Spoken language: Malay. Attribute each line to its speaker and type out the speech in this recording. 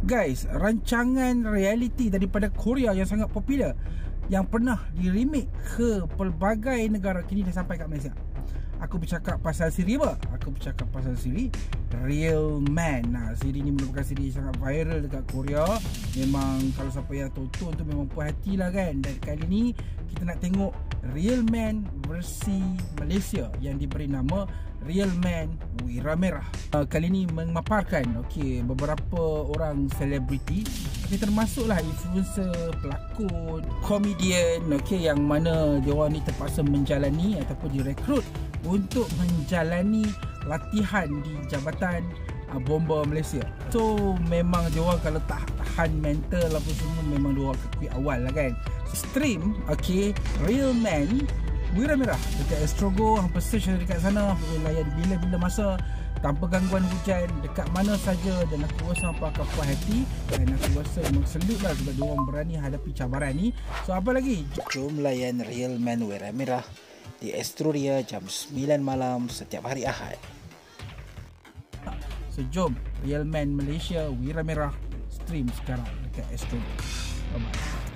Speaker 1: Guys, rancangan reality daripada Korea yang sangat popular, yang pernah di remake ke pelbagai negara, kini dah sampai kat Malaysia. Aku bercakap pasal siri apa? Aku bercakap pasal siri Real Man. Nah, siri ni merupakan siri sangat viral dekat Korea. Memang kalau siapa yang tonton tu memang puas hati lah kan. Dan kali ni kita nak tengok Real Man versi Malaysia yang diberi nama Real Man Wira Merah. Kali ni memaparkan beberapa orang selebriti, termasuklah influencer, pelakon, komedian, yang mana dia orang ni terpaksa menjalani ataupun direkrut untuk menjalani latihan di Jabatan Bomba Malaysia. So memang dia orang kalau tak tahan mental apa semua, memang dia orang kekui awal lah kan. Stream Real Man Wira Merah dekat Astrogo, hampa search dekat sana, layan bila-bila masa tanpa gangguan hujan, dekat mana saja. Dan aku rasa hampa akan puas hati, dan aku rasa memang selut lah sebab dia orang berani hadapi cabaran ni. So apa lagi, jom layan Real Man Wira Merah di Astroria jam 9 malam setiap hari Ahad. So jom Real Man Malaysia Wira Merah stream sekarang dekat Astroria. Bye bye.